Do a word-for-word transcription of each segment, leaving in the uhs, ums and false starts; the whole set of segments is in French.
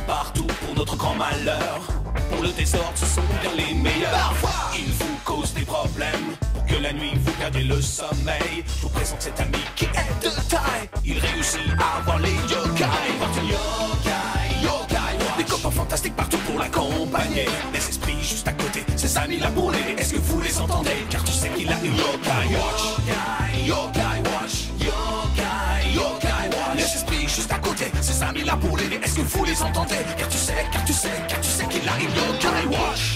partout pour notre grand malheur. Pour le désordre, ce sont bien les meilleurs. Parfois, ils vous causent des problèmes. Pour que la nuit vous perdiez le sommeil, je vous présente cet ami qui est de taille. Il réussit à avoir les yokai. Partout yokai, yokai. Des copains fantastiques partout pour l'accompagner. Des esprits juste à côté, ses amis là pour l'aider. Est-ce que vous les entendez? Car tu sais qu'il a une yokai watch. Yokai, yokai watch. Yokai, yokai watch. Les esprits juste à côté, ses amis là pour l'aider. Est-ce que vous les entendez? Car tu sais, car tu sais, car tu sais qu'il a une yokai watch.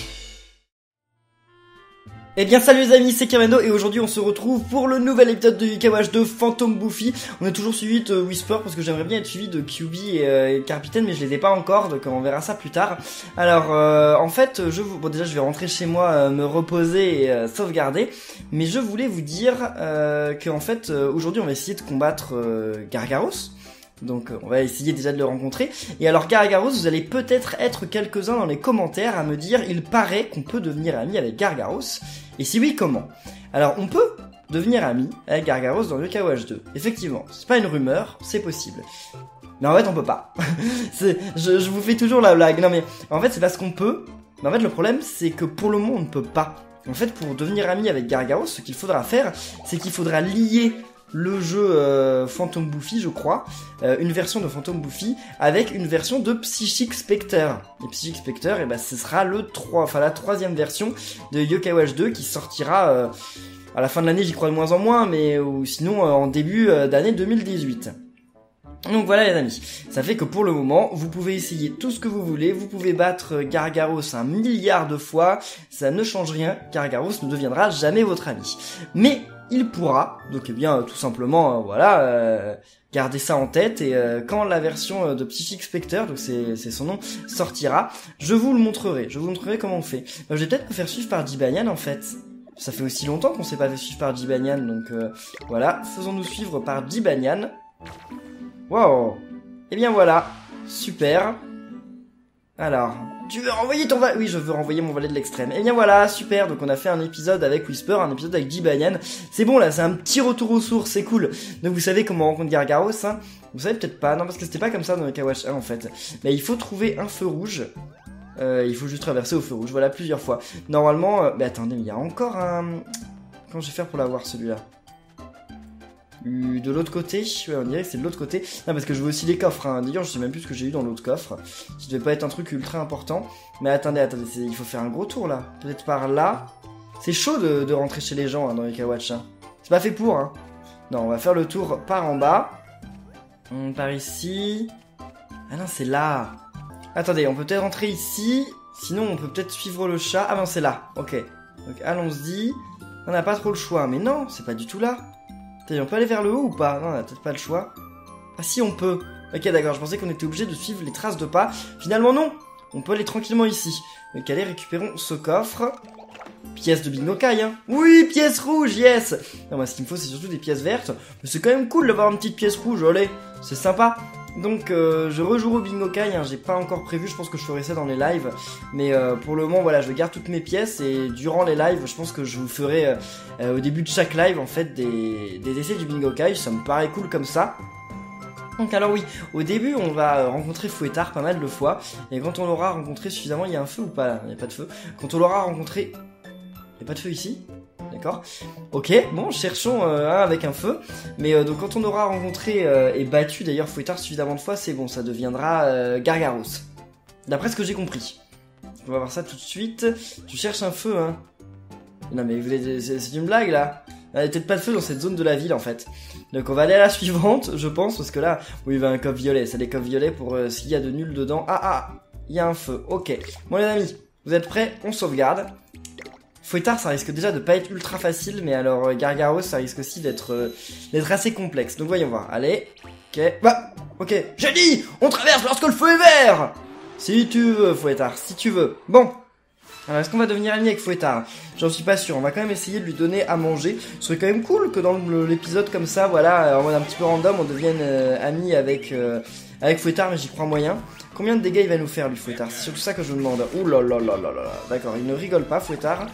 Eh bien salut les amis, c'est Kamado et aujourd'hui on se retrouve pour le nouvel épisode de Yokai Watch de Phantom Buffy. On est toujours suivi de Whisper parce que j'aimerais bien être suivi de Q B et, euh, et Capitaine, mais je les ai pas encore, donc on verra ça plus tard. Alors euh, en fait, je vous... bon déjà je vais rentrer chez moi, euh, me reposer et euh, sauvegarder, mais je voulais vous dire euh, que en fait euh, aujourd'hui on va essayer de combattre euh, Gargaros. Donc on va essayer déjà de le rencontrer. Et alors Gargaros, vous allez peut-être être quelques-uns dans les commentaires à me dire il paraît qu'on peut devenir ami avec Gargaros. Et si oui, comment? Alors on peut devenir ami avec Gargaros dans Yokai Watch deux. Effectivement, c'est pas une rumeur, c'est possible. Mais en fait on peut pas. c'est, je, je vous fais toujours la blague. Non mais en fait c'est parce qu'on peut. Mais en fait le problème c'est que pour le moment on ne peut pas. En fait pour devenir ami avec Gargaros, ce qu'il faudra faire, c'est qu'il faudra lier le jeu euh, Phantom Buffy, je crois, euh, une version de Phantom Buffy avec une version de Psychic Spectre. Et Psychic Spectre, et ben ce sera le trois, enfin la troisième version de Yokai Watch deux qui sortira euh, à la fin de l'année, j'y crois de moins en moins, mais ou sinon euh, en début euh, d'année deux mille dix-huit. Donc voilà les amis, ça fait que pour le moment, vous pouvez essayer tout ce que vous voulez, vous pouvez battre Gargaros un milliard de fois, ça ne change rien, Gargaros ne deviendra jamais votre ami. Mais il pourra, donc eh bien tout simplement, euh, voilà, euh, garder ça en tête et euh, quand la version euh, de Psychic Spectre, donc c'est, c'est son nom, sortira, je vous le montrerai, je vous montrerai comment on fait. Euh, je vais peut-être me faire suivre par Jibanyan en fait. Ça fait aussi longtemps qu'on s'est pas fait suivre par Jibanyan, donc euh, voilà, faisons-nous suivre par Jibanyan. Wow. Et bien voilà, super. Alors, tu veux renvoyer ton valet? Oui, je veux renvoyer mon valet de l'extrême. Et bien voilà, super. Donc on a fait un épisode avec Whisper, un épisode avec Jibanyan. C'est bon là, c'est un petit retour aux sources, c'est cool. Donc vous savez comment on rencontre Gargaros, hein? Vous savez peut-être pas, non parce que c'était pas comme ça dans Yokai Watch un en fait. Mais il faut trouver un feu rouge. Euh, il faut juste traverser au feu rouge, voilà, plusieurs fois. Normalement, euh... mais attendez, mais il y a encore un... Comment je vais faire pour l'avoir celui-là? De l'autre côté, ouais, on dirait que c'est de l'autre côté. Non, parce que je veux aussi les coffres, hein. D'ailleurs, je sais même plus ce que j'ai eu dans l'autre coffre. Ça devait pas être un truc ultra important. Mais attendez, attendez, c'est... il faut faire un gros tour, là. Peut-être par là. C'est chaud de, de rentrer chez les gens, hein, dans Yokai Watch, hein. C'est pas fait pour, hein. Non, on va faire le tour par en bas. On part ici. Ah non, c'est là. Attendez, on peut peut-être rentrer ici. Sinon, on peut peut-être suivre le chat. Ah non, c'est là. Ok. Donc, allons-y. On n'a pas trop le choix. Mais non, c'est pas du tout là. On peut aller vers le haut ou pas? Non, on a peut-être pas le choix. Ah si, on peut. Ok, d'accord, je pensais qu'on était obligé de suivre les traces de pas. Finalement, non. On peut aller tranquillement ici. Donc allez, récupérons ce coffre. Pièce de Bingokai, hein. Oui, pièce rouge, yes. Non, moi, ce qu'il me faut, c'est surtout des pièces vertes. Mais c'est quand même cool d'avoir une petite pièce rouge, allez. C'est sympa. Donc euh, je rejoue au Bingokai, hein, j'ai pas encore prévu, je pense que je ferai ça dans les lives. Mais euh, pour le moment, voilà, je garde toutes mes pièces et durant les lives, je pense que je vous ferai euh, euh, au début de chaque live en fait des, des essais du Bingokai, ça me paraît cool comme ça. Donc alors oui, au début on va rencontrer Fouettard pas mal de fois. Et quand on l'aura rencontré suffisamment, il y a un feu ou pas là? Il n'y a pas de feu. Quand on l'aura rencontré... Il n'y a pas de feu ici? D'accord. Ok, bon, cherchons euh, un avec un feu. Mais euh, donc quand on aura rencontré euh, et battu d'ailleurs Fouettard suffisamment de fois, c'est bon, ça deviendra euh, Gargaros. D'après ce que j'ai compris. On va voir ça tout de suite. Tu cherches un feu, hein? Non mais vous êtes, c'est, c'est une blague là. Il n'y a peut-être pas de feu dans cette zone de la ville en fait. Donc on va aller à la suivante, je pense, parce que là, oui, il y a un coffre violet. C'est des coffres violets pour euh, s'il y a de nul dedans. Ah ah, il y a un feu. Ok. Bon les amis, vous êtes prêts? On sauvegarde. Fouettard, ça risque déjà de pas être ultra facile, mais alors euh, Gargaros, ça risque aussi d'être euh, d'être assez complexe. Donc voyons voir. Allez, ok, bah, ok. J'ai dit, on traverse lorsque le feu est vert. Si tu veux, Fouettard, si tu veux. Bon. Alors est-ce qu'on va devenir ami avec Fouettard? J'en suis pas sûr. On va quand même essayer de lui donner à manger. Ce serait quand même cool que dans le, l'épisode comme ça, voilà, en mode un petit peu random, on devienne euh, ami avec euh, avec Fouettard, mais j'y crois moyen. Combien de dégâts il va nous faire lui Fouettard? C'est surtout ça que je me demande. Ouh là là là là là là. D'accord, il ne rigole pas Fouettard.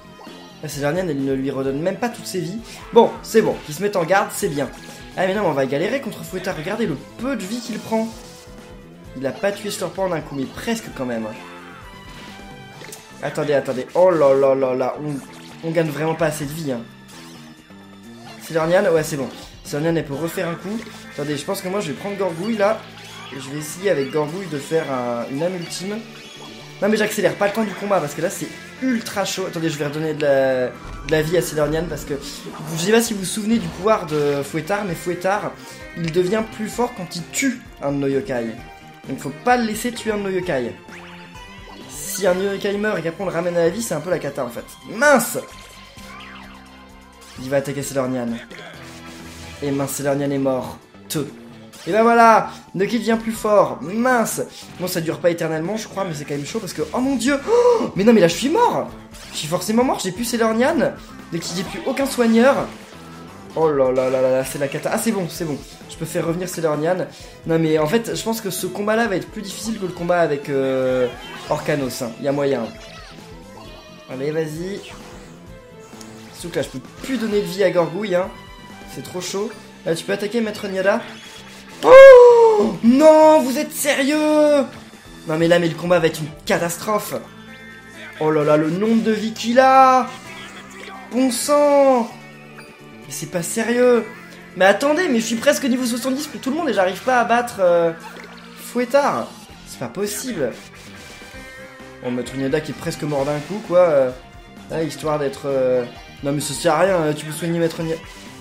La Césarienne, elle ne lui redonne même pas toutes ses vies. Bon, c'est bon, qu'il se mette en garde, c'est bien. Ah mais non, on va galérer contre Fouettard. Regardez le peu de vie qu'il prend. Il a pas tué Slurpant en un coup, mais presque quand même. Attendez, attendez. Oh là là là là. On, on gagne vraiment pas assez de vie. Hein. Silurnian, ouais, c'est bon. Silurnian, elle peut refaire un coup. Attendez, je pense que moi, je vais prendre Gorgouille là. Et je vais essayer avec Gorgouille de faire un, une âme ultime. Non, mais j'accélère pas le temps du combat parce que là, c'est ultra chaud. Attendez, je vais redonner de la, de la vie à Silurnian parce que je sais pas si vous vous souvenez du pouvoir de Fouettard, mais Fouettard, il devient plus fort quand il tue un de nos yokai. Donc, faut pas le laisser tuer un de nos yokai. Si un yokai meurt et qu'après on le ramène à la vie, c'est un peu la cata en fait. Mince! Il va attaquer Silurnian. Et mince, Silurnian est mort. Te. Et ben voilà, Nucky devient plus fort. Mince. Bon, ça dure pas éternellement, je crois, mais c'est quand même chaud parce que... Oh mon dieu. Oh, mais non, mais là, je suis mort. Je suis forcément mort, j'ai plus Silurnian. Nucky, j'ai plus aucun soigneur. Oh là là là là là, c'est la cata. Ah, c'est bon, c'est bon. Je peux faire revenir Silurnian. Non, mais en fait, je pense que ce combat-là va être plus difficile que le combat avec euh, Orcanos. Il hein. y a moyen. Allez, vas-y. Surtout que là, je peux plus donner de vie à Gorgouille. Hein. C'est trop chaud. Là, tu peux attaquer, Maître Niada. Oh non, vous êtes sérieux? Non mais là, mais le combat va être une catastrophe. Oh là là, le nombre de vies qu'il a. Bon sang. Mais c'est pas sérieux. Mais attendez, mais je suis presque niveau soixante-dix pour tout le monde et j'arrive pas à battre euh, Fouettard. C'est pas possible. Bon, Maître Niada qui est presque mort d'un coup, quoi. Euh, là, histoire d'être... Euh... Non mais ça sert à rien, tu peux soigner Maître Niada.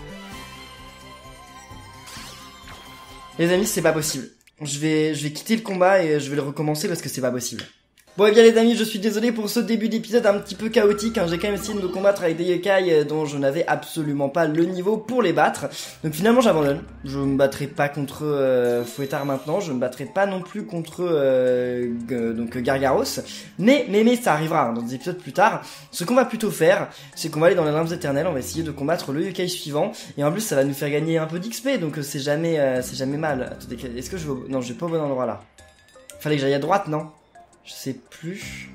Les amis, c'est pas possible. Je vais, je vais quitter le combat et je vais le recommencer parce que c'est pas possible. Bon, et bien les amis, je suis désolé pour ce début d'épisode un petit peu chaotique, hein. J'ai quand même essayé de me combattre avec des yokai dont je n'avais absolument pas le niveau pour les battre. Donc finalement j'abandonne, je me battrai pas contre euh, Fouettard maintenant, je me battrai pas non plus contre euh, donc Gargaros. Mais, mais, mais ça arrivera hein, dans des épisodes plus tard. Ce qu'on va plutôt faire, c'est qu'on va aller dans les limbes éternelles, on va essayer de combattre le yokai suivant. Et en plus ça va nous faire gagner un peu d'X P, donc c'est jamais, euh, c'est jamais mal. Attendez, est-ce que je vais au... Non, je vais pas au bon endroit là. Fallait que j'aille à droite, non? Je sais plus.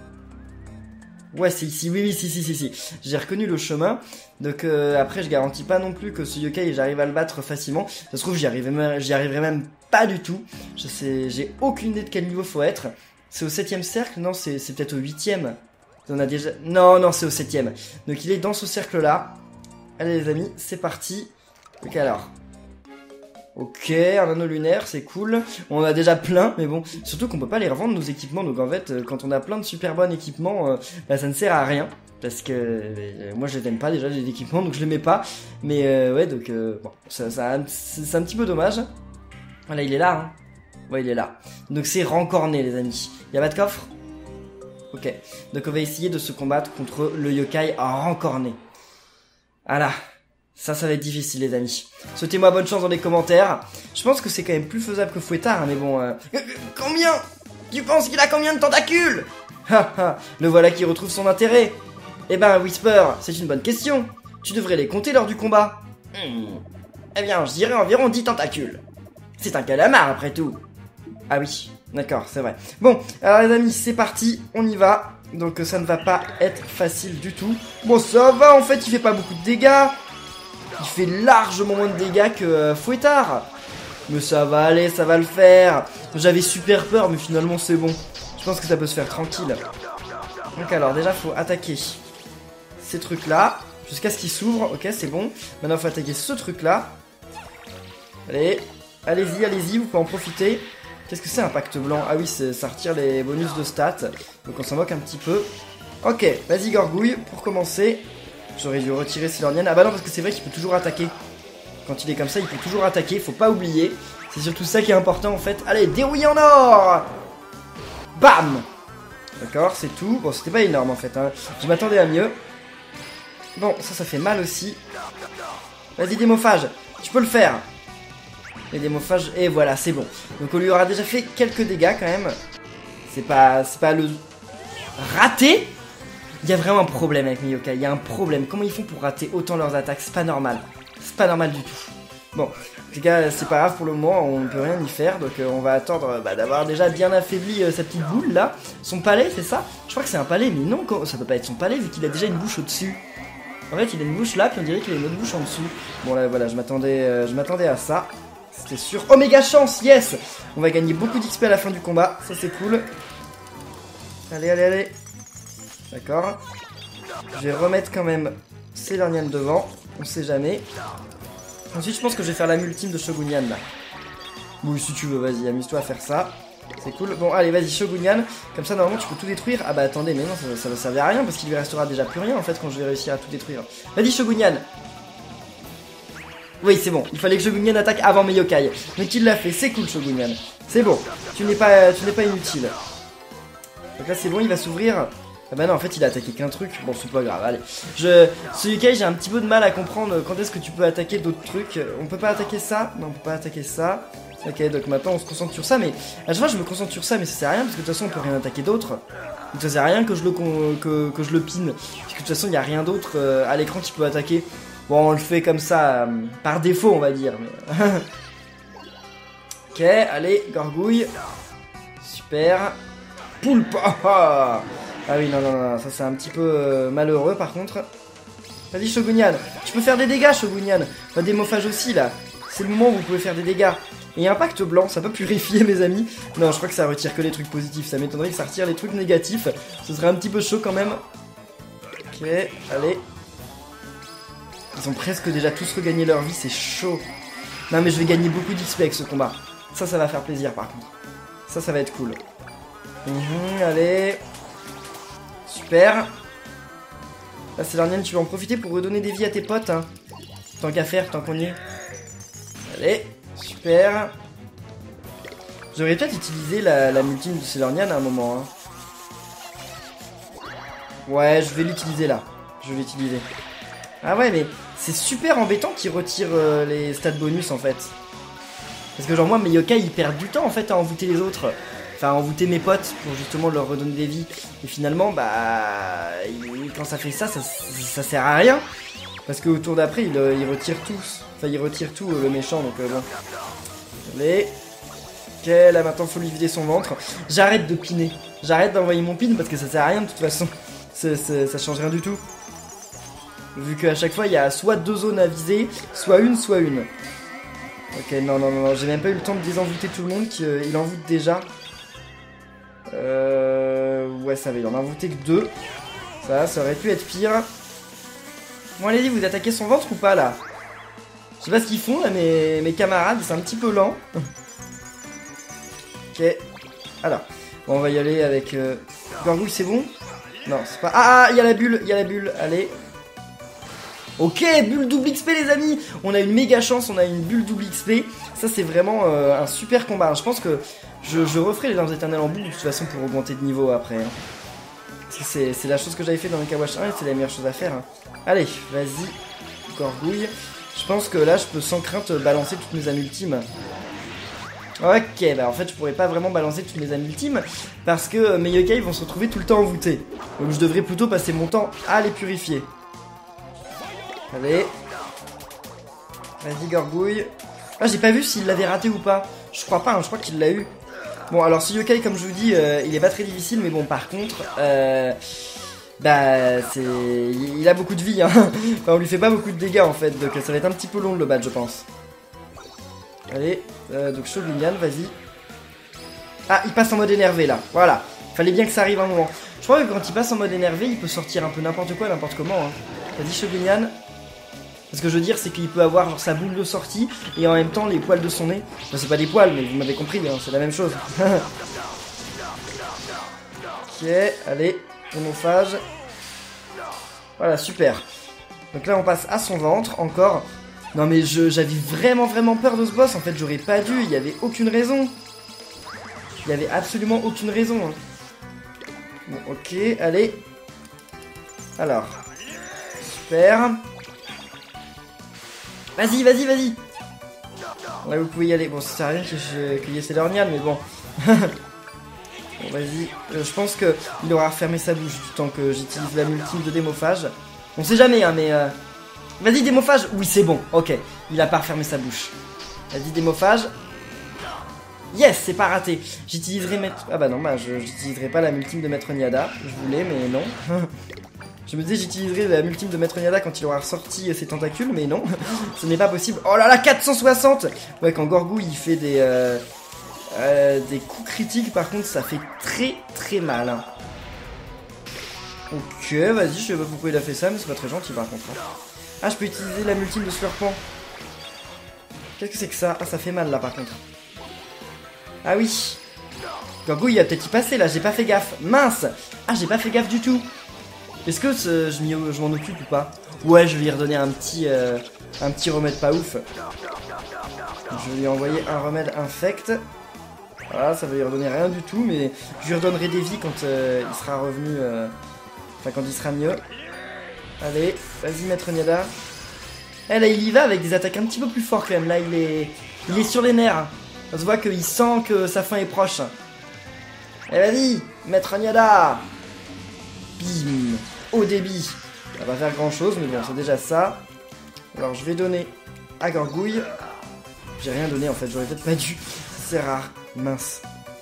Ouais, c'est ici. Oui, oui, si, si, si, si. J'ai reconnu le chemin. Donc euh, après, je garantis pas non plus que ce yokai, j'arrive à le battre facilement. Ça se trouve, j'y arriverai, j'y arriverai même pas du tout. Je sais, j'ai aucune idée de quel niveau faut être. C'est au septième cercle? Non, c'est peut-être au huitième. On a déjà. Non, non, c'est au septième. Donc il est dans ce cercle-là. Allez les amis, c'est parti. Ok alors. Ok, un anneau lunaire, c'est cool. On en a déjà plein, mais bon, surtout qu'on peut pas les revendre nos équipements. Donc en fait, quand on a plein de super bons équipements, euh, bah, ça ne sert à rien. Parce que euh, moi je les aime pas déjà les équipements, donc je les mets pas. Mais euh, ouais, donc euh, bon, ça, ça c'est un petit peu dommage. Voilà, il est là. Hein. Ouais, il est là. Donc c'est rencorné les amis. Y'a pas de coffre? Ok. Donc on va essayer de se combattre contre le yokai rencorné. Voilà. Ça, ça va être difficile, les amis. Souhaitez-moi bonne chance dans les commentaires. Je pense que c'est quand même plus faisable que Fouettard, hein, mais bon... Euh... Combien? Tu penses qu'il a combien de tentacules? Haha, le voilà qui retrouve son intérêt. Eh ben, Whisper, c'est une bonne question. Tu devrais les compter lors du combat. Hmm. Eh bien, je dirais environ dix tentacules. C'est un calamar, après tout. Ah oui, d'accord, c'est vrai. Bon, alors les amis, c'est parti, on y va. Donc ça ne va pas être facile du tout. Bon, ça va, en fait, il fait pas beaucoup de dégâts. Il fait largement moins de dégâts que euh, Fouettard. Mais ça va aller, ça va le faire. J'avais super peur, mais finalement c'est bon. Je pense que ça peut se faire tranquille. Donc alors, déjà, faut attaquer ces trucs-là. Jusqu'à ce qu'ils s'ouvrent. Ok, c'est bon. Maintenant, il faut attaquer ce truc-là. Allez, allez-y, allez-y, vous pouvez en profiter. Qu'est-ce que c'est un pacte blanc? Ah oui, ça retire les bonus de stats. Donc on s'en moque un petit peu. Ok, vas-y Gorgouille, pour commencer. J'aurais dû retirer Silurnian. Ah bah non, parce que c'est vrai qu'il peut toujours attaquer. Quand il est comme ça, il peut toujours attaquer, faut pas oublier. C'est surtout ça qui est important en fait. Allez, dérouillé en or. Bam. D'accord, c'est tout. Bon, c'était pas énorme en fait, hein. Je m'attendais à mieux. Bon, ça, ça fait mal aussi. Vas-y, démophage, tu peux le faire. Les démophages, et voilà, c'est bon. Donc on lui aura déjà fait quelques dégâts quand même. C'est pas, c'est pas le... Raté. Il y a vraiment un problème avec mes yokai, il y a un problème. Comment ils font pour rater autant leurs attaques? C'est pas normal. C'est pas normal du tout. Bon, les gars, c'est pas grave pour le moment, on ne peut rien y faire. Donc euh, on va attendre bah, d'avoir déjà bien affaibli euh, sa petite boule là. Son palais, c'est ça? Je crois que c'est un palais, mais non, ça peut pas être son palais vu qu'il a déjà une bouche au-dessus. En fait, il a une bouche là, puis on dirait qu'il a une autre bouche en dessous. Bon là, voilà, je m'attendais euh, je m'attendais à ça. C'était sûr. Oh, méga chance, yes. On va gagner beaucoup d'X P à la fin du combat. Ça, c'est cool. Allez, allez, allez. D'accord. Je vais remettre quand même Célornian devant. On sait jamais. Ensuite, je pense que je vais faire la multime de Shogunyan, là. Oui, si tu veux, vas-y, amuse-toi à faire ça. C'est cool. Bon, allez, vas-y, Shogunyan. Comme ça, normalement, tu peux tout détruire. Ah bah, attendez, mais non, ça, ça va servir à rien parce qu'il lui restera déjà plus rien, en fait, quand je vais réussir à tout détruire. Vas-y, Shogunyan. Oui, c'est bon. Il fallait que Shogunyan attaque avant mes yokai. Mais tu l'as fait. C'est cool, Shogunyan. C'est bon. Tu n'es pas, tu n'es pas inutile. Donc là, c'est bon, il va s'ouvrir. Ah bah non, en fait, il a attaqué qu'un truc. Bon, c'est pas grave, allez. Je... Ce yokai, j'ai un petit peu de mal à comprendre quand est-ce que tu peux attaquer d'autres trucs. On peut pas attaquer ça? Non, on peut pas attaquer ça. Ok, donc maintenant, on se concentre sur ça. Mais à chaque fois, je me concentre sur ça, mais ça sert à rien parce que de toute façon, on peut rien attaquer d'autre. Donc ça sert à rien que je le, que, que je le pine. Parce que de toute façon, il n'y a rien d'autre euh, à l'écran qui peut attaquer. Bon, on le fait comme ça, euh, par défaut, on va dire. Mais... ok, allez, Gorgouille. Super. Poulpe. Ah oui, non, non, non, ça c'est un petit peu euh, malheureux par contre. Vas-y, Shogunyan. Tu peux faire des dégâts, Shogunyan. Enfin, démophage aussi, là. C'est le moment où vous pouvez faire des dégâts. Et impact blanc, ça peut purifier, mes amis. Non, je crois que ça retire que les trucs positifs. Ça m'étonnerait que ça retire les trucs négatifs. Ce serait un petit peu chaud quand même. Ok, allez. Ils ont presque déjà tous regagné leur vie, c'est chaud. Non mais je vais gagner beaucoup d'X P avec ce combat. Ça, ça va faire plaisir par contre. Ça, ça va être cool. Mmh, allez. Super. Là, Célornian, tu vas en profiter pour redonner des vies à tes potes. Hein. Tant qu'à faire, tant qu'on y est. Allez, super. J'aurais peut-être utilisé la, la multime de Célornian à un moment. Hein. Ouais, je vais l'utiliser là. Je vais l'utiliser. Ah ouais, mais c'est super embêtant qu'ils retirent euh, les stats bonus en fait. Parce que genre moi, mes yokai, ils perdent du temps en fait à envoûter les autres. Enfin, à envoûter mes potes pour justement leur redonner des vies. Et finalement, bah... Il, quand ça fait ça, ça, ça sert à rien. Parce qu'au tour d'après, il, il retire tous. Enfin, il retire tout, euh, le méchant, donc euh, bon. Allez. Ok, là maintenant, faut lui vider son ventre. J'arrête de piner. J'arrête d'envoyer mon pin parce que ça sert à rien de toute façon. C est, c est, ça change rien du tout. Vu qu'à chaque fois, il y a soit deux zones à viser, soit une, soit une. Ok, non, non, non, non. J'ai même pas eu le temps de désenvoûter tout le monde, qu'il euh, envoûte déjà. Euh... Ouais, ça va, il en a envoûté que deux. Ça, ça aurait pu être pire. Bon, allez-y, vous attaquez son ventre ou pas, là? Je sais pas ce qu'ils font, là, mes, mes camarades, c'est un petit peu lent. Ok. Alors, bon, on va y aller avec... Euh... Gorgouille, c'est bon? Non, c'est pas... Ah, il y a la bulle, il y a la bulle, allez. Ok, bulle double X P les amis. On a une méga chance, on a une bulle double X P. Ça c'est vraiment euh, un super combat. Je pense que je, je referai les larmes éternelles en boucle de toute façon pour augmenter de niveau après. Hein. C'est la chose que j'avais fait dans le Kawash un et c'est la meilleure chose à faire. Hein. Allez, vas-y, Gorgouille. Je pense que là je peux sans crainte balancer toutes mes âmes ultimes. Ok, bah en fait je pourrais pas vraiment balancer toutes mes âmes ultimes parce que mes yokai vont se retrouver tout le temps envoûtés. Donc je devrais plutôt passer mon temps à les purifier. Allez. Vas-y, Gorgouille. Ah, j'ai pas vu s'il l'avait raté ou pas. Je crois pas, hein, je crois qu'il l'a eu. Bon, alors ce yokai, comme je vous dis, euh, il est pas très difficile, mais bon, par contre, euh, bah, c'est, il a beaucoup de vie, hein. Enfin, on lui fait pas beaucoup de dégâts, en fait, donc ça va être un petit peu long, le battre, je pense. Allez, euh, donc Shogunyan, vas-y. Ah, il passe en mode énervé, là, voilà. Fallait bien que ça arrive un moment. Je crois que quand il passe en mode énervé, il peut sortir un peu n'importe quoi, n'importe comment, hein. Vas-y, Shogunyan. Ce que je veux dire, c'est qu'il peut avoir genre sa boule de sortie et en même temps les poils de son nez. Enfin, c'est pas des poils, mais vous m'avez compris, hein, c'est la même chose. Ok, allez, chronophage. Voilà, super. Donc là, on passe à son ventre, encore. Non, mais j'avais vraiment, vraiment peur de ce boss. En fait, j'aurais pas dû, il y avait aucune raison. Il y avait absolument aucune raison. Hein. Bon, ok, allez. Alors. Super. Vas-y, vas-y, vas-y. Là, vous pouvez y aller. Bon, ça sert à rien qu'il y ait Célornian, mais bon. Bon, vas-y. Euh, je pense qu'il aura refermé sa bouche du temps que j'utilise la multime de démophage. On sait jamais, hein, mais... Euh... Vas-y, démophage. Oui, c'est bon. Ok. Il a pas refermé sa bouche. Vas-y, démophage. Yes, c'est pas raté. J'utiliserai maître... Ah bah non, bah, je j'utiliserai pas la multime de Maître Niada. Je voulais, mais non. Je me disais j'utiliserai la multime de Maître Niada quand il aura ressorti ses tentacules, mais non, ce n'est pas possible. Oh là là, quatre cent soixante. Ouais, quand Gorgouille il fait des, euh, euh, des coups critiques, par contre, ça fait très très mal. Hein. Ok, vas-y, je sais pas pourquoi il a fait ça, mais c'est pas très gentil par contre. Hein. Ah, je peux utiliser la multime de Slurpant. Qu'est-ce que c'est que ça? Ah, ça fait mal là par contre. Ah oui. Gorgouille il va peut-être y passer là, j'ai pas fait gaffe. Mince. Ah, j'ai pas fait gaffe du tout. Est-ce que ce, je m'en occupe ou pas? Ouais, je vais lui redonner un petit, euh, un petit remède pas ouf. Je vais lui envoyer un remède infect. Voilà, ça va lui redonner rien du tout, mais je lui redonnerai des vies quand euh, il sera revenu. Euh, enfin, quand il sera mieux. Allez, vas-y, Maître Niada. Eh, là, il y va avec des attaques un petit peu plus fortes quand même. Là, il est, il est sur les nerfs. On se voit qu'il sent que sa fin est proche. Eh, vas-y, Maître Niada. Bim. Au débit. Ça va faire grand chose, mais bon, c'est déjà ça. Alors, je vais donner à Gorgouille. J'ai rien donné en fait, j'aurais peut-être pas dû. C'est rare. Mince.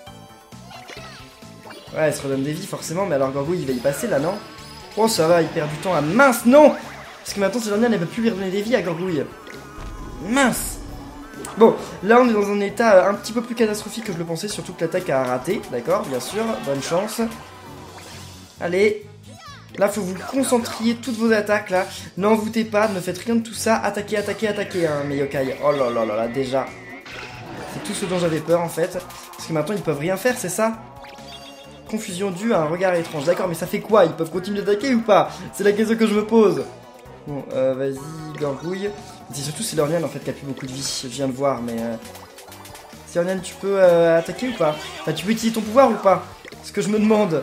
Ouais, elle se redonne des vies forcément, mais alors Gorgouille il va y passer là, non? Oh, ça va, il perd du temps à mince, non! Parce que maintenant, Célornia elle ne peut plus lui redonner des vies à Gorgouille. Mince! Bon, là on est dans un état un petit peu plus catastrophique que je le pensais, surtout que l'attaque a raté, d'accord, bien sûr, bonne chance. Allez. Là, faut vous concentriez toutes vos attaques, là. N'envoûtez pas, ne faites rien de tout ça. Attaquez, attaquez, attaquez, hein, mes yokai. Oh là là là là, déjà. C'est tout ce dont j'avais peur, en fait. Parce que maintenant, ils peuvent rien faire, c'est ça? Confusion due à un regard étrange. D'accord, mais ça fait quoi? Ils peuvent continuer d'attaquer ou pas? C'est la question que je me pose. Bon, euh, vas-y, Gorgouille. C'est surtout Célornian, en fait, qui a plus beaucoup de vie. Je viens de voir, mais... Euh... Célornian, tu peux euh, attaquer ou pas? Enfin, tu peux utiliser ton pouvoir ou pas? Ce que je me demande.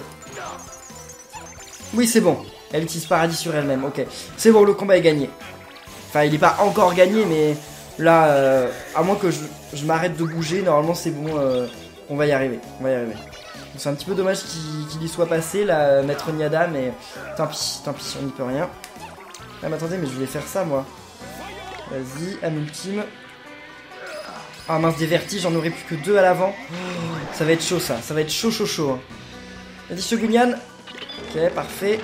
Oui, c'est bon. Elle utilise paradis sur elle-même, ok. C'est bon, le combat est gagné. Enfin, il n'est pas encore gagné, mais là, euh, à moins que je, je m'arrête de bouger, normalement c'est bon, euh, on va y arriver. On va y arriver. C'est un petit peu dommage qu'il qu'il y soit passé, là, Maître Niada, mais tant pis, tant pis, on n'y peut rien. Ah, mais attendez, mais je voulais faire ça, moi. Vas-y, âme ultime. Ah mince, des vertiges, j'en aurais plus que deux à l'avant. Oh, ça va être chaud, ça. Ça va être chaud, chaud, chaud. Hein. Vas-y, Shogunyan. Ok, parfait.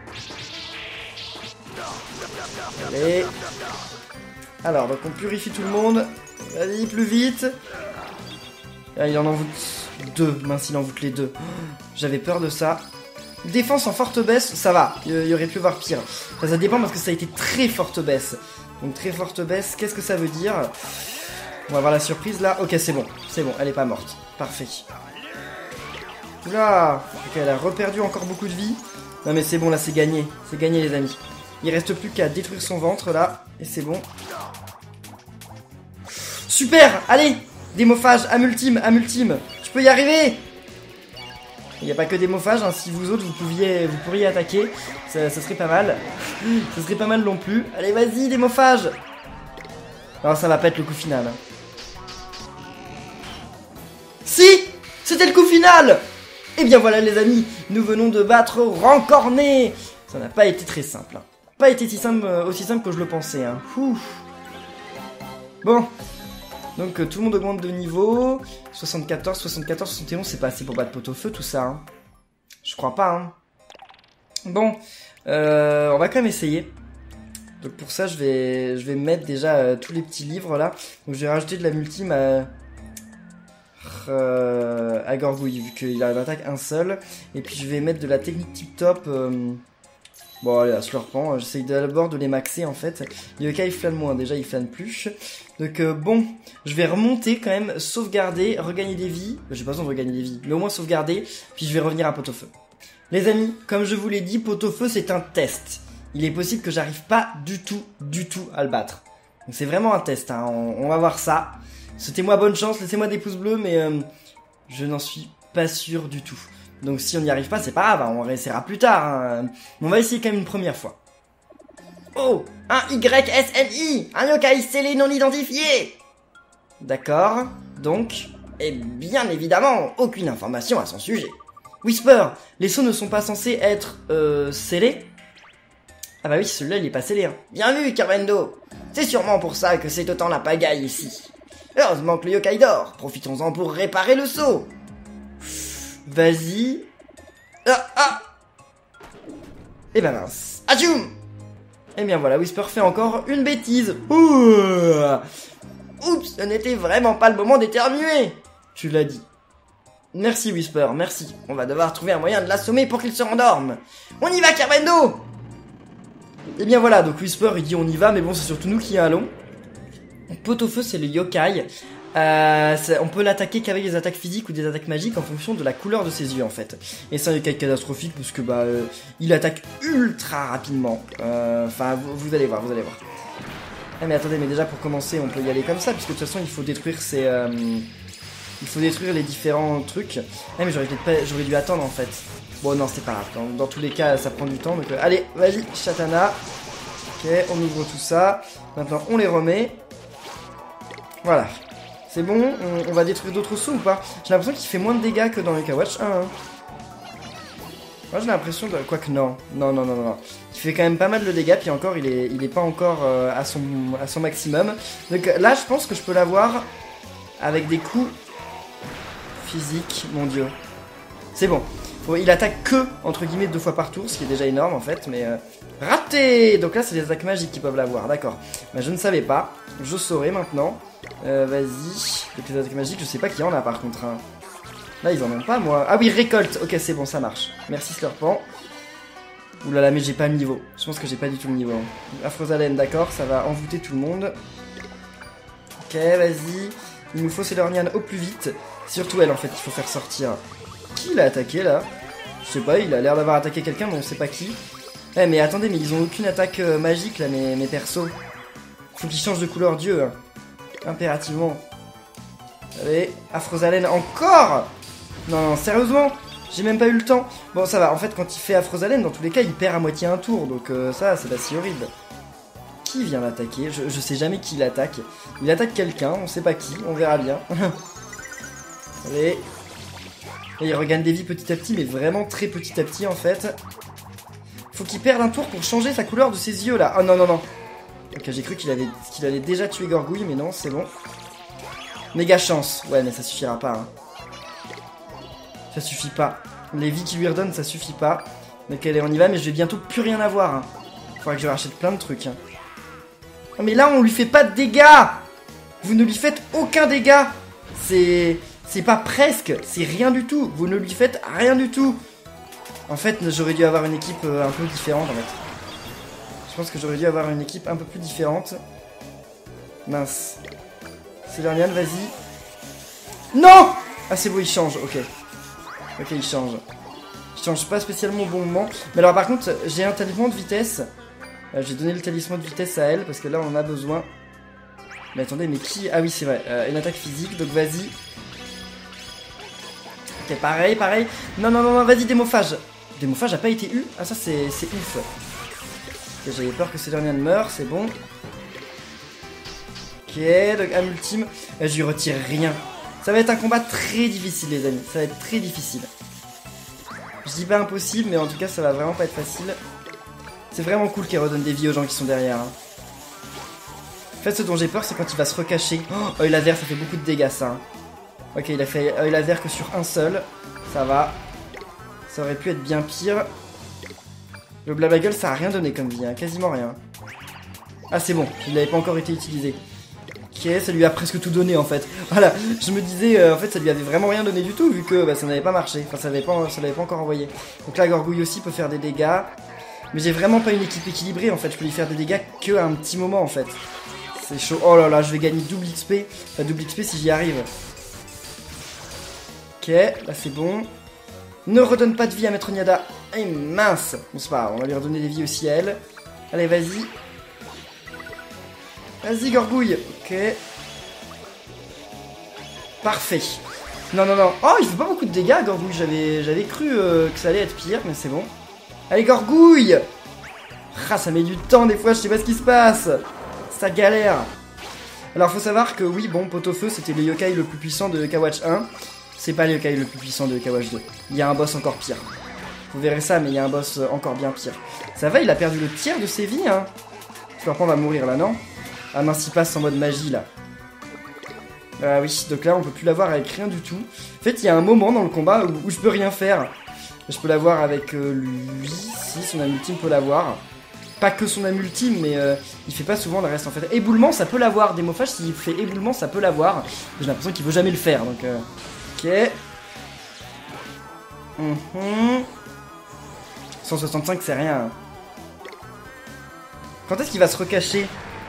Allez. Alors, donc on purifie tout le monde. Vas-y, plus vite. Ah, il en envoûte deux. Mince, il envoûte les deux. J'avais peur de ça. Défense en forte baisse, ça va. Il y aurait pu avoir pire. Enfin, ça dépend parce que ça a été très forte baisse. Donc très forte baisse, qu'est-ce que ça veut dire? On va voir la surprise là. Ok, c'est bon. C'est bon, elle est pas morte. Parfait. Oula. Ok, elle a reperdu encore beaucoup de vie. Non mais c'est bon, là c'est gagné. C'est gagné les amis. Il reste plus qu'à détruire son ventre là. Et c'est bon. Super. Allez. Démophage, âme ultime, âme ultime. Je peux y arriver. Il n'y a pas que démophage, hein. Si vous autres vous pouviez, vous pourriez attaquer, ça, ça serait pas mal. Ça serait pas mal non plus. Allez vas-y démophage. Alors ça va pas être le coup final. Si. C'était le coup final. Et bien voilà les amis, nous venons de battre Rancorné. Ça n'a pas été très simple. Hein. Pas été si simple, aussi simple que je le pensais. Hein. Ouh. Bon. Donc euh, tout le monde augmente de niveau. soixante-quatorze, soixante-quatorze, soixante et onze, c'est pas assez pour battre Pot-au-Feu tout ça. Hein. Je crois pas. Hein. Bon. Euh, on va quand même essayer. Donc pour ça je vais, je vais mettre déjà euh, tous les petits livres là. Donc je vais rajouter de la multime à... Euh, à Gorgouille vu qu'il a une attaque un seul. Et puis je vais mettre de la technique tip top. Euh... Bon allez, à Slurpant, j'essaye d'abord de les maxer en fait. Yokai il flâne moins, déjà il flâne plus. Donc euh, bon, je vais remonter quand même, sauvegarder, regagner des vies. J'ai pas besoin de regagner des vies, mais au moins sauvegarder. Puis je vais revenir à Pot-au-Feu. Les amis, comme je vous l'ai dit, Pot-au-Feu c'est un test. Il est possible que j'arrive pas du tout, du tout à le battre. Donc c'est vraiment un test, hein. on, on va voir ça. Souhaitez-moi bonne chance, laissez-moi des pouces bleus, mais euh, je n'en suis pas sûr du tout. Donc si on n'y arrive pas, c'est pas grave, hein, on réessayera plus tard. Hein. On va essayer quand même une première fois. Oh, un Y S L I, un yokai scellé non identifié. D'accord, donc, et bien évidemment, aucune information à son sujet. Whisper, les sauts ne sont pas censés être euh, scellés. Ah bah oui, celui-là il est pas scellé. Hein. Bien vu, Carvendo. C'est sûrement pour ça que c'est autant la pagaille ici. Heureusement que le yokai dort. Profitons-en pour réparer le seau. Vas-y. Ah, ah. Et ben mince. Atchoum! Et bien voilà, Whisper fait encore une bêtise. Ouh. Oups, ce n'était vraiment pas le moment d'éternuer. Tu l'as dit. Merci Whisper, merci. On va devoir trouver un moyen de l'assommer pour qu'il se rendorme. On y va, Carbendo! Et bien voilà, donc Whisper il dit on y va, mais bon c'est surtout nous qui y allons. Pot-au-feu c'est le yokai. Euh, on peut l'attaquer qu'avec des attaques physiques ou des attaques magiques en fonction de la couleur de ses yeux en fait. Et c'est un yokai catastrophique parce que bah euh, il attaque ultra rapidement. Enfin euh, vous, vous allez voir, vous allez voir. Ah mais attendez, mais déjà pour commencer on peut y aller comme ça puisque de toute façon il faut détruire ces... Euh, il faut détruire les différents trucs. Ah mais j'aurais peut-être pas, j'aurais dû attendre en fait. Bon non c'est pas grave, dans, dans tous les cas ça prend du temps donc euh, allez vas-y Shatana. Ok, on ouvre tout ça. Maintenant on les remet. Voilà. C'est bon, on, on va détruire d'autres sauts ou pas? J'ai l'impression qu'il fait moins de dégâts que dans le Kawatch un. Hein. Moi j'ai l'impression de... Quoique non. Non, non, non, non. Il fait quand même pas mal de dégâts, puis encore il est, il est pas encore euh, à, son, à son maximum. Donc là je pense que je peux l'avoir avec des coups physiques, mon dieu. C'est bon. Bon. Il attaque que, entre guillemets, deux fois par tour, ce qui est déjà énorme en fait, mais... Euh... Raté! Donc là c'est des attaques magiques qui peuvent l'avoir, d'accord. Bah je ne savais pas, je saurai maintenant. Euh, vas-y. Donc les attaques magiques, je sais pas qui en a par contre. Hein. Là, ils en ont pas, moi. Ah oui, récolte. Ok, c'est bon, ça marche. Merci, Slurpant. Oulala, mais j'ai pas le niveau. Je pense que j'ai pas du tout le niveau. Afrosalène, d'accord, ça va envoûter tout le monde. Ok, vas-y. Il nous faut Célornian au plus vite. Surtout elle, en fait, il faut faire sortir. Qui l'a attaqué, là? Je sais pas, il a l'air d'avoir attaqué quelqu'un, mais on sait pas qui. Eh, mais attendez, mais ils ont aucune attaque euh, magique, là, mes, mes persos. Faut qu'ils changent de couleur dieu. Hein. Impérativement. Allez, Afrosalène encore. Non, non, sérieusement, j'ai même pas eu le temps. Bon, ça va, en fait, quand il fait Afrosalène, dans tous les cas, il perd à moitié un tour. Donc euh, ça, c'est pas si horrible. Qui vient l'attaquer? je, je sais jamais qui l'attaque. Il attaque quelqu'un, on sait pas qui, on verra bien. Allez. Et il regagne des vies petit à petit, mais vraiment très petit à petit, en fait. Faut qu'il perde un tour pour changer sa couleur de ses yeux, là. Oh non, non, non. Ok, j'ai cru qu'il avait, qu'il allait déjà tuer Gorgouille, mais non, c'est bon. Méga chance. Ouais, mais ça suffira pas. Hein. Ça suffit pas. Les vies qu'il lui redonne, ça suffit pas. Donc allez, on y va, mais je vais bientôt plus rien avoir. Hein. Faudra que je rachète plein de trucs. Hein. Oh, mais là, on lui fait pas de dégâts. Vous ne lui faites aucun dégât. C'est... C'est pas presque, c'est rien du tout. Vous ne lui faites rien du tout. En fait, j'aurais dû avoir une équipe un peu différente, en fait. Je pense que j'aurais dû avoir une équipe un peu plus différente. Mince. Célornian, vas-y. Non! Ah, c'est beau, il change, ok. Ok, il change. Il change pas spécialement au bon moment. Mais alors, par contre, j'ai un talisman de vitesse. Euh, j'ai donné le talisman de vitesse à elle, parce que là, on en a besoin. Mais attendez, mais qui... Ah oui, c'est vrai. Euh, une attaque physique, donc vas-y. Ok, pareil, pareil. Non, non, non, non, vas-y, démophage. Démophage a pas été eu. Ah, ça, c'est ouf. Okay, j'avais peur que Célornian meure, c'est bon. Ok, donc âme ultime. Euh, je lui retire rien. Ça va être un combat très difficile, les amis. Ça va être très difficile. Je dis pas impossible, mais en tout cas, ça va vraiment pas être facile. C'est vraiment cool qu'elle redonne des vies aux gens qui sont derrière. Hein. En fait, ce dont j'ai peur, c'est quand il va se recacher. Oh, œil laser, ça fait beaucoup de dégâts, ça. Hein. Ok, il a fait œil laser que sur un seul. Ça va. Ça aurait pu être bien pire. Le blabla gueule, ça a rien donné comme vie, hein. Quasiment rien. Ah, c'est bon, il n'avait pas encore été utilisé. Ok, ça lui a presque tout donné en fait. Voilà, je me disais, euh, en fait, ça lui avait vraiment rien donné du tout, vu que bah, ça n'avait pas marché. Enfin, ça l'avait pas, ça l'avait pas encore envoyé. Donc là, Gorgouille aussi peut faire des dégâts. Mais j'ai vraiment pas une équipe équilibrée en fait. Je peux lui faire des dégâts que à un petit moment en fait. C'est chaud. Oh là là, je vais gagner double X P. Enfin, double X P si j'y arrive. Ok, là c'est bon. Ne redonne pas de vie à Maître Niada. Eh mince. Bon, c'est pas grave, on va lui redonner des vies aussi à elle. Allez, vas-y. Vas-y, Gorgouille. Ok. Parfait. Non, non, non. Oh, il fait pas beaucoup de dégâts, Gorgouille. J'avais j'avais cru euh, que ça allait être pire, mais c'est bon. Allez, Gorgouille. Ah, ça met du temps des fois, je sais pas ce qui se passe. Ça galère. Alors, faut savoir que oui, bon, Pot-au-feu, c'était le yokai le plus puissant de Kawatch un. C'est pas le yokai le plus puissant de Kawatch deux. Il y a un boss encore pire. Vous verrez ça, mais il y a un boss encore bien pire. Ça va, il a perdu le tiers de ses vies, hein. Florpant va mourir là, non? Ah mince, il passe en mode magie là. Ah oui, donc là on peut plus l'avoir avec rien du tout. En fait, il y a un moment dans le combat où, où je peux rien faire. Je peux l'avoir avec euh, lui, si son âme ultime peut l'avoir. Pas que son âme ultime, mais euh, il fait pas souvent le reste en fait. Éboulement, ça peut l'avoir. Démophage, s'il fait éboulement, ça peut l'avoir. J'ai l'impression qu'il veut jamais le faire, donc... Euh... Ok. Mmh. cent soixante-cinq, c'est rien. Quand est-ce qu'il va se recacher?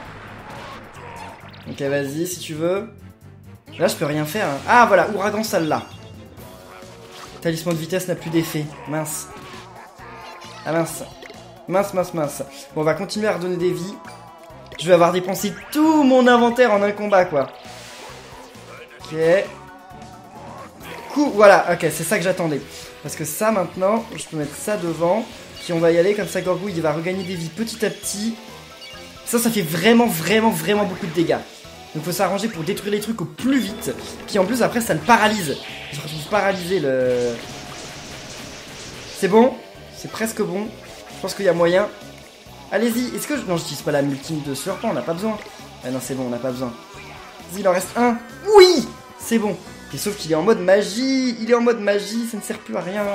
Ok, vas-y, si tu veux. Là, je peux rien faire. Hein. Ah, voilà, ouragan, ça l'a. Talisman de vitesse n'a plus d'effet. Mince. Ah, mince. Mince, mince, mince. Bon, on va continuer à redonner des vies. Je vais avoir dépensé tout mon inventaire en un combat, quoi. Ok. Coup, voilà, ok, c'est ça que j'attendais. Parce que ça, maintenant, je peux mettre ça devant. Puis on va y aller, comme ça, Gorgouille, il va regagner des vies petit à petit. Ça, ça fait vraiment, vraiment, vraiment beaucoup de dégâts. Donc faut s'arranger pour détruire les trucs au plus vite. Puis en plus, après, ça le paralyse. Je retrouve paralysé, le... C'est bon. C'est presque bon. Je pense qu'il y a moyen. Allez-y, est-ce que... Je... Non, j'utilise pas la multime de Slurpant, on n'a pas besoin. Ah non, c'est bon, on n'a pas besoin. Vas-y, il en reste un. Oui. C'est bon. Et sauf qu'il est en mode magie. Il est en mode magie, ça ne sert plus à rien.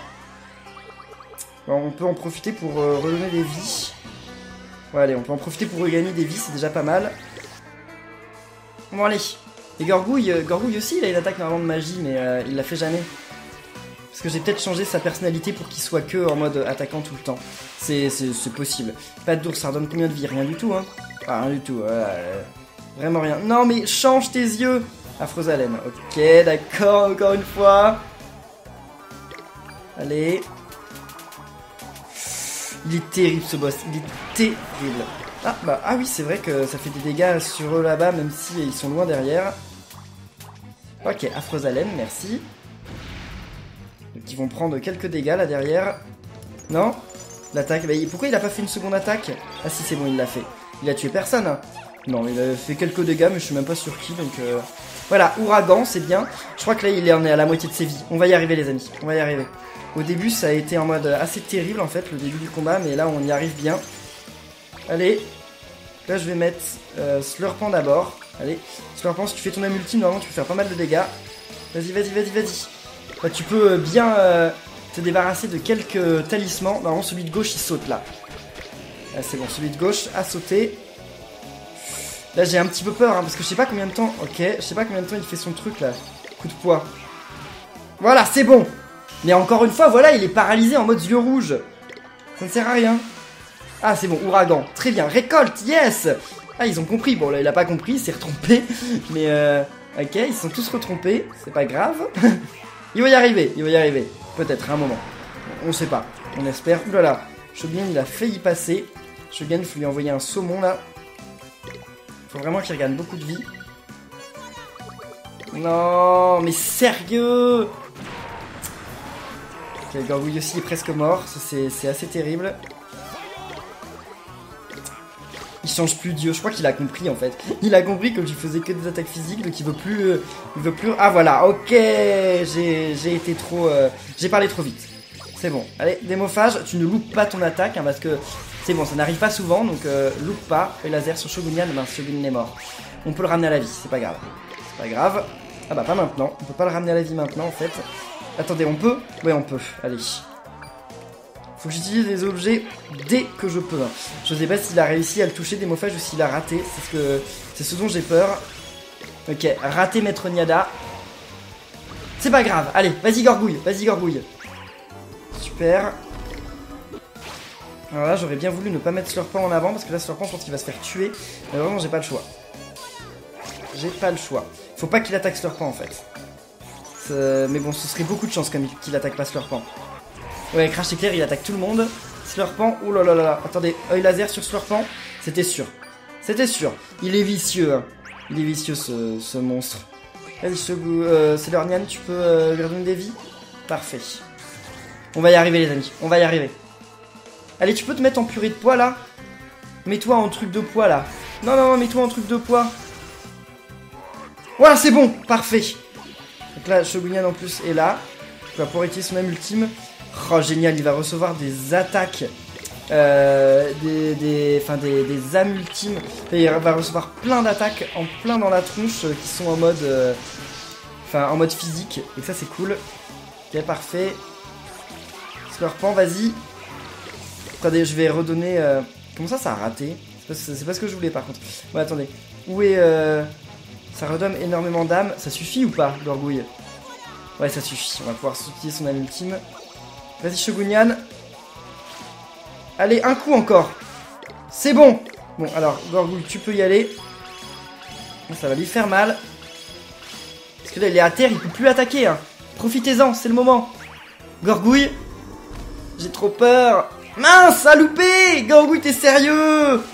Bon, on peut en profiter pour euh, redonner des vies. Ouais, allez, on peut en profiter pour regagner des vies, c'est déjà pas mal. Bon, allez. Et Gorgouille, euh, Gorgouille aussi, il a une attaque normalement de magie, mais euh, il l'a fait jamais. Parce que j'ai peut-être changé sa personnalité pour qu'il soit que en mode attaquant tout le temps. C'est possible. Pas d'ours, ça redonne combien de vie? Rien du tout, hein. Ah, rien du tout, euh, vraiment rien. Non, mais change tes yeux. Affreuse haleine. Ok, d'accord, encore une fois. Allez. Il est terrible ce boss, il est terrible. Ah bah ah oui, c'est vrai que ça fait des dégâts sur eux là-bas, même si ils sont loin derrière. Ok, affreuse haleine, merci. Donc ils vont prendre quelques dégâts là derrière. Non? L'attaque, bah, pourquoi il a pas fait une seconde attaque? Ah si, c'est bon, il l'a fait. Il a tué personne, hein. Non, il a fait quelques dégâts, mais je suis même pas sur qui, donc... Euh... Voilà, ouragan, c'est bien. Je crois que là, il est, on est à la moitié de ses vies. On va y arriver, les amis, on va y arriver. Au début, ça a été en mode assez terrible, en fait, le début du combat, mais là, on y arrive bien. Allez. Là, je vais mettre euh, Slurpant d'abord. Allez, Slurpant, si tu fais ton âme ultime, normalement, tu peux faire pas mal de dégâts. Vas-y, vas-y, vas-y, vas-y. Bah, tu peux bien euh, te débarrasser de quelques talismans. Normalement, celui de gauche, il saute, là. Ah, c'est bon, celui de gauche a sauté. Là, j'ai un petit peu peur, hein, parce que je sais pas combien de temps... Ok, je sais pas combien de temps il fait son truc, là. Coup de poids. Voilà, c'est bon. Mais encore une fois, voilà, il est paralysé en mode yeux rouges. Ça ne sert à rien. Ah, c'est bon, ouragan. Très bien, récolte, yes. Ah, ils ont compris. Bon, là, il a pas compris, il s'est retrompé. Mais, euh... ok, ils sont tous retrompés. C'est pas grave. Il va y arriver, il va y arriver. Peut-être, à un moment. On sait pas. On espère. Ouh là là. Shogun, il a failli passer. Shogun, il faut lui envoyer un saumon, là. Faut vraiment qu'il regagne beaucoup de vie. Non, mais sérieux. Ok, Gorgouille aussi est presque mort. C'est assez terrible. Il change plus d'yeux. Je crois qu'il a compris en fait. Il a compris que je faisais que des attaques physiques, donc il veut plus. Euh, il veut plus. Ah voilà. Ok. J'ai été trop. Euh, J'ai parlé trop vite. C'est bon. Allez, démophage. Tu ne loupes pas ton attaque hein, parce que c'est bon. Ça n'arrive pas souvent, donc euh, loupe pas. Et laser sur Shogunian. Ben Shogun est mort. On peut le ramener à la vie. C'est pas grave. C'est pas grave. Ah bah pas maintenant. On peut pas le ramener à la vie maintenant en fait. Attendez, on peut? Ouais, on peut. Allez. Faut que j'utilise les objets dès que je peux. Je sais pas s'il a réussi à le toucher démophage ou s'il a raté. C'est ce que c'est ce dont j'ai peur. Ok, raté Maître Niada. C'est pas grave. Allez, vas-y Gorgouille, vas-y Gorgouille. Super. Alors là, j'aurais bien voulu ne pas mettre Slurpant en avant parce que là, Slurpant, je pense qu'il va se faire tuer. Mais vraiment, j'ai pas le choix. J'ai pas le choix. Faut pas qu'il attaque Slurpant en fait. Mais bon, ce serait beaucoup de chance comme qu'il attaque pas Slurpant. Ouais, Crash Éclair, il attaque tout le monde. Slurpant, oh là là là là. Attendez, œil laser sur Slurpant. C'était sûr. C'était sûr. Il est vicieux. Hein. Il est vicieux, ce, ce monstre. Vas-y, euh, Célornian, tu peux euh, lui redonner des vies? Parfait. On va y arriver, les amis. On va y arriver. Allez, tu peux te mettre en purée de poids, là? Mets-toi en truc de poids, là. Non, non, non, mets-toi en truc de poids. Voilà, c'est bon. Parfait. Donc là, Shogunian, en plus, est là. Il va pouvoir utiliser son âme ultime. Oh génial, il va recevoir des attaques, euh, des, des, enfin des, des âmes ultimes. Et il va recevoir plein d'attaques en plein dans la tronche euh, qui sont en mode, euh, Enfin, en mode physique. Et ça, c'est cool. Ok, parfait. Scorpion, vas-y. Attendez, je vais redonner... Euh... Comment ça, ça a raté? C'est pas, pas ce que je voulais, par contre. Bon, attendez. Où est... Euh... Ça redonne énormément d'âme. Ça suffit ou pas, Gorgouille? Ouais, ça suffit. On va pouvoir utiliser son âme ultime. Vas-y, Shogunyan. Allez, un coup encore. C'est bon. Bon, alors, Gorgouille, tu peux y aller. Ça va lui faire mal. Parce que là, il est à terre, il peut plus attaquer. Hein. Profitez-en, c'est le moment. Gorgouille. J'ai trop peur. Mince, a loupé. Gorgouille, t'es sérieux?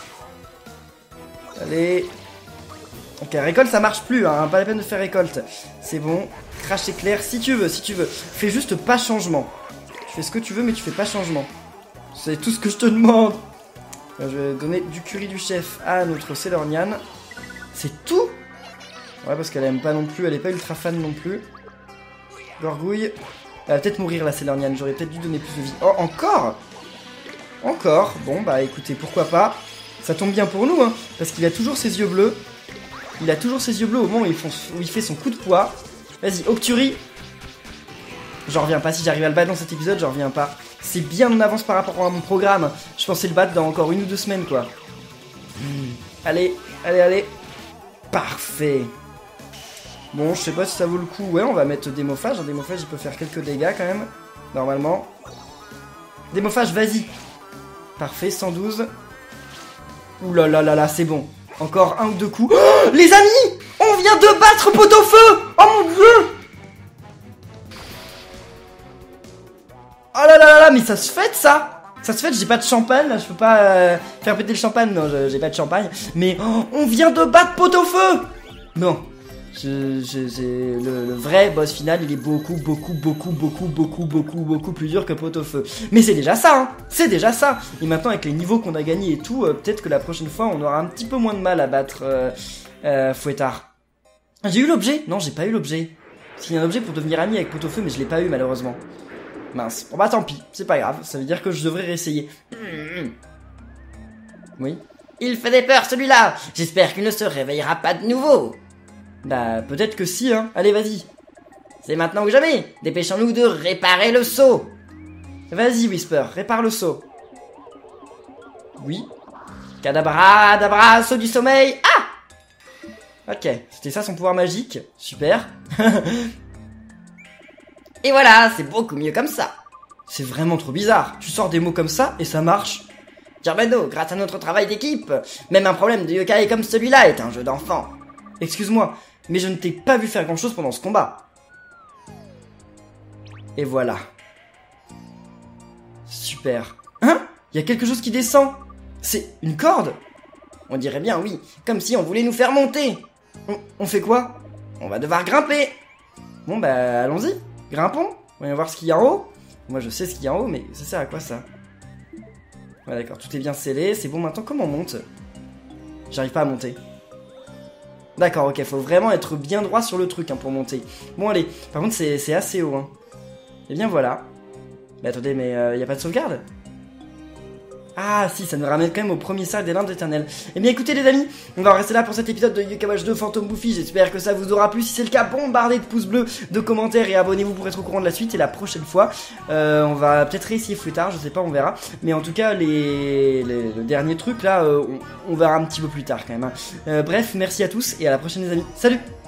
Allez. Ok, récolte, ça marche plus. Hein. Pas la peine de faire récolte. C'est bon. Crash éclair, si tu veux, si tu veux. Fais juste pas changement. Tu fais ce que tu veux, mais tu fais pas changement. C'est tout ce que je te demande. Je vais donner du curry du chef à notre Sailor Nyan. C'est tout? Ouais, parce qu'elle aime pas non plus, elle est pas ultra fan non plus. Gorgouille. Elle va peut-être mourir la Sailor Nyan, j'aurais peut-être dû donner plus de vie. Oh, encore? Encore? Bon, bah écoutez, pourquoi pas. Ça tombe bien pour nous, hein, parce qu'il a toujours ses yeux bleus. Il a toujours ses yeux bleus au moment où il, font, où il fait son coup de poids. Vas-y, Octuri. J'en reviens pas, si j'arrive à le battre dans cet épisode, j'en reviens pas. C'est bien en avance par rapport à mon programme. Je pensais le battre dans encore une ou deux semaines, quoi. Mmh. Allez, allez, allez. Parfait. Bon, je sais pas si ça vaut le coup. Ouais, on va mettre Démophage. Un Démophage, il peut faire quelques dégâts quand même. Normalement. Démophage, vas-y. Parfait, cent douze. Ouh là là là là, c'est bon. Encore un ou deux coups. Oh, les amis, on vient de battre Pot-au-Feu. Oh mon dieu. Oh là là là là, mais ça se fête ça. Ça se fête, j'ai pas de champagne, là, je peux pas euh, faire péter le champagne, non, j'ai pas de champagne. Mais oh, on vient de battre Pot-au-Feu. Non, je, je, je, le, le vrai boss final, il est beaucoup, beaucoup, beaucoup, beaucoup, beaucoup, beaucoup, beaucoup plus dur que Pot-au-Feu. Mais c'est déjà ça, hein, c'est déjà ça. Et maintenant, avec les niveaux qu'on a gagnés et tout, euh, peut-être que la prochaine fois, on aura un petit peu moins de mal à battre euh, euh, Fouettard. J'ai eu l'objet? Non, j'ai pas eu l'objet. Parce qu'il y a un objet pour devenir ami avec Pot-au-Feu, mais je l'ai pas eu malheureusement. Mince. Bon bah tant pis, c'est pas grave, ça veut dire que je devrais réessayer. Mmh. Oui. Il fait des peurs celui-là. J'espère qu'il ne se réveillera pas de nouveau. Bah peut-être que si, hein. Allez, vas-y. C'est maintenant que jamais. Dépêchons-nous de réparer le seau. Vas-y, Whisper, répare le seau. Oui. Cadabra, dabra, saut du sommeil. Ah! Ok, c'était ça son pouvoir magique. Super. Et voilà, c'est beaucoup mieux comme ça. C'est vraiment trop bizarre. Tu sors des mots comme ça et ça marche. Gerbado, grâce à notre travail d'équipe, même un problème de yokai comme celui-là est un jeu d'enfant. Excuse-moi, mais je ne t'ai pas vu faire grand-chose pendant ce combat. Et voilà. Super. Hein? Il y a quelque chose qui descend. C'est une corde? On dirait bien oui, comme si on voulait nous faire monter. On, on fait quoi? On va devoir grimper. Bon bah allons-y. Grimpons, voyons voir ce qu'il y a en haut. Moi je sais ce qu'il y a en haut, mais ça sert à quoi ça? Ouais d'accord, tout est bien scellé, c'est bon maintenant, comment on monte? J'arrive pas à monter. D'accord, ok, faut vraiment être bien droit sur le truc hein, pour monter. Bon allez, par contre c'est assez haut. Hein. Et bien voilà. Mais attendez, mais euh, y a pas de sauvegarde? Ah si, ça nous ramène quand même au premier cercle des Landes éternelles. Eh bien écoutez les amis, on va en rester là pour cet épisode de Yokai Watch deux Phantom Buffy. J'espère que ça vous aura plu. Si c'est le cas, bombardez de pouces bleus, de commentaires et abonnez-vous pour être au courant de la suite. Et la prochaine fois, euh, on va peut-être réessayer Fouettard, je sais pas, on verra. Mais en tout cas, les, les le dernier truc là, euh, on, on verra un petit peu plus tard quand même. Hein. Euh, bref, merci à tous et à la prochaine les amis. Salut!